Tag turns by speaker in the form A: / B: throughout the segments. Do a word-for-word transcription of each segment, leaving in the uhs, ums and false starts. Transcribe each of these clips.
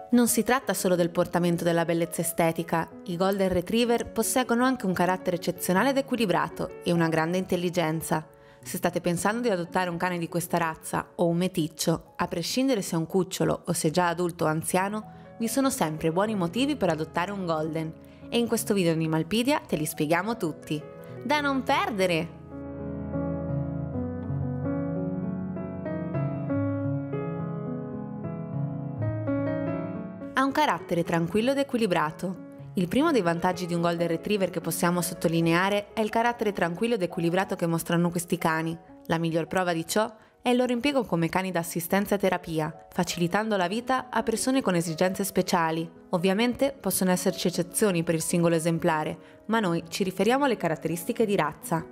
A: Non si tratta solo del portamento della bellezza estetica, i Golden Retriever posseggono anche un carattere eccezionale ed equilibrato e una grande intelligenza. Se state pensando di adottare un cane di questa razza o un meticcio, a prescindere se è un cucciolo o se già adulto o anziano, vi sono sempre buoni motivi per adottare un Golden e in questo video Animalpedia te li spieghiamo tutti. Da non perdere! Ha un carattere tranquillo ed equilibrato. Il primo dei vantaggi di un Golden Retriever che possiamo sottolineare è il carattere tranquillo ed equilibrato che mostrano questi cani. La miglior prova di ciò è il loro impiego come cani d'assistenza e terapia, facilitando la vita a persone con esigenze speciali. Ovviamente possono esserci eccezioni per il singolo esemplare, ma noi ci riferiamo alle caratteristiche di razza.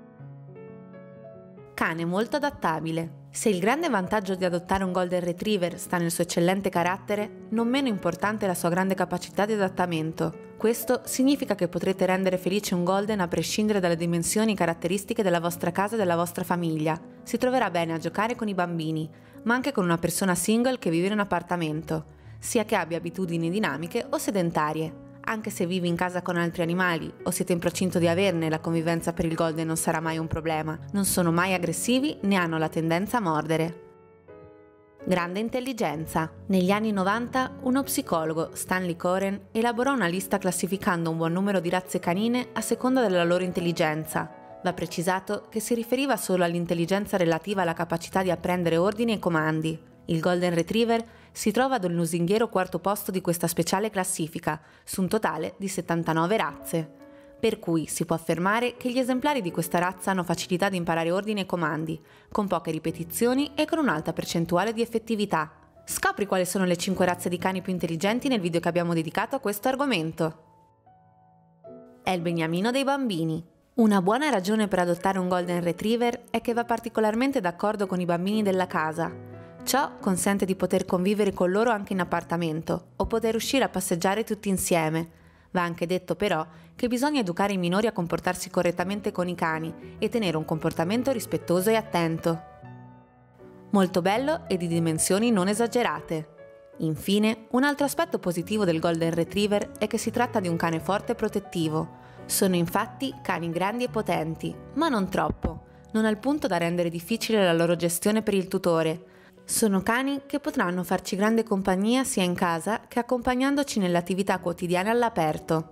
A: Cane molto adattabile. Se il grande vantaggio di adottare un Golden Retriever sta nel suo eccellente carattere, non meno importante è la sua grande capacità di adattamento. Questo significa che potrete rendere felice un Golden a prescindere dalle dimensioni e caratteristiche della vostra casa e della vostra famiglia. Si troverà bene a giocare con i bambini, ma anche con una persona single che vive in appartamento, sia che abbia abitudini dinamiche o sedentarie. Anche se vivi in casa con altri animali o siete in procinto di averne, la convivenza per il Golden non sarà mai un problema. Non sono mai aggressivi né hanno la tendenza a mordere. Grande intelligenza. Negli anni novanta uno psicologo, Stanley Coren, elaborò una lista classificando un buon numero di razze canine a seconda della loro intelligenza. Va precisato che si riferiva solo all'intelligenza relativa alla capacità di apprendere ordini e comandi. Il Golden Retriever si trova ad un lusinghiero quarto posto di questa speciale classifica, su un totale di settantanove razze. Per cui si può affermare che gli esemplari di questa razza hanno facilità di imparare ordini e comandi, con poche ripetizioni e con un'alta percentuale di effettività. Scopri quali sono le cinque razze di cani più intelligenti nel video che abbiamo dedicato a questo argomento. È il beniamino dei bambini. Una buona ragione per adottare un Golden Retriever è che va particolarmente d'accordo con i bambini della casa. Ciò consente di poter convivere con loro anche in appartamento o poter uscire a passeggiare tutti insieme. Va anche detto però che bisogna educare i minori a comportarsi correttamente con i cani e tenere un comportamento rispettoso e attento. Molto bello e di dimensioni non esagerate. Infine, un altro aspetto positivo del Golden Retriever è che si tratta di un cane forte e protettivo. Sono infatti cani grandi e potenti, ma non troppo, non al punto da rendere difficile la loro gestione per il tutore. Sono cani che potranno farci grande compagnia sia in casa che accompagnandoci nelle attività quotidiane all'aperto.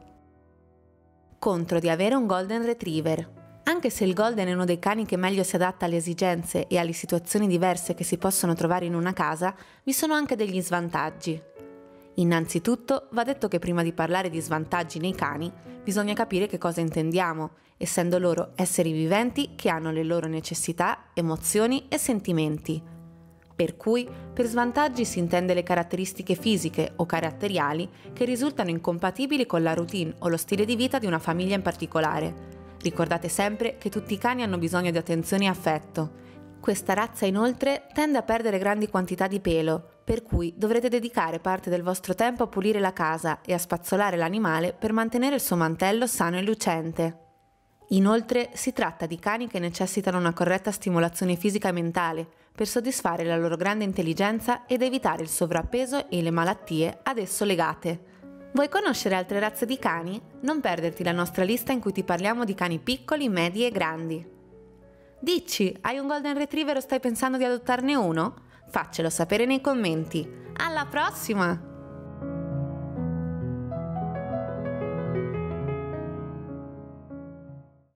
A: Contro di avere un Golden Retriever. Anche se il Golden è uno dei cani che meglio si adatta alle esigenze e alle situazioni diverse che si possono trovare in una casa, vi sono anche degli svantaggi. Innanzitutto va detto che prima di parlare di svantaggi nei cani, bisogna capire che cosa intendiamo, essendo loro esseri viventi che hanno le loro necessità, emozioni e sentimenti. Per cui, per svantaggi si intende le caratteristiche fisiche o caratteriali che risultano incompatibili con la routine o lo stile di vita di una famiglia in particolare. Ricordate sempre che tutti i cani hanno bisogno di attenzione e affetto. Questa razza inoltre tende a perdere grandi quantità di pelo, per cui dovrete dedicare parte del vostro tempo a pulire la casa e a spazzolare l'animale per mantenere il suo mantello sano e lucente. Inoltre si tratta di cani che necessitano una corretta stimolazione fisica e mentale per soddisfare la loro grande intelligenza ed evitare il sovrappeso e le malattie ad esso legate. Vuoi conoscere altre razze di cani? Non perderti la nostra lista in cui ti parliamo di cani piccoli, medi e grandi. Dici, hai un Golden Retriever o stai pensando di adottarne uno? Faccelo sapere nei commenti. Alla prossima!